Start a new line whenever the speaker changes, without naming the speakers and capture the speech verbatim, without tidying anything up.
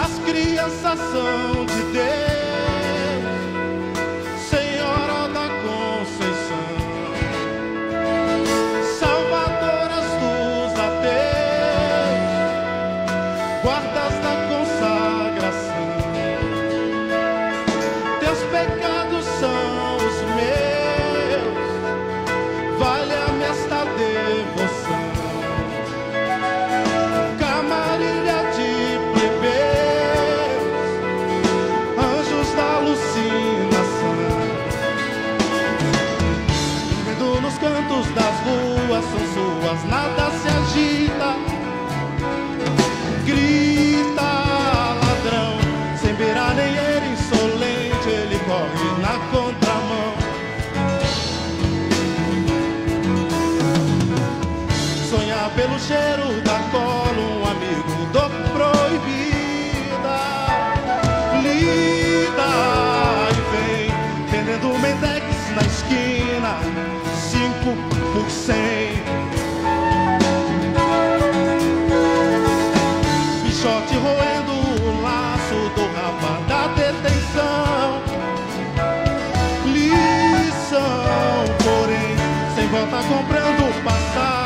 As crianças são de Deus, Senhora da Conceição, salvadoras dos ateus, guardas da consagração. Teus pecados são os meus, valha-me esta devoção. Camarilha de plebeus, anjos da alucinação, vendo nos cantos das ruas são suas, nada se agita. Grita ladrão, sem beirar nem era insolente, ele corre na contramão. Sonhar pelo cheiro da cola, um amigo do proibida. Lida e vem, vendendo Mentex na esquina, cinco por cem. Bichote roendo o laço do rapa da detenção. Lição, porém, sem volta comprando passagem.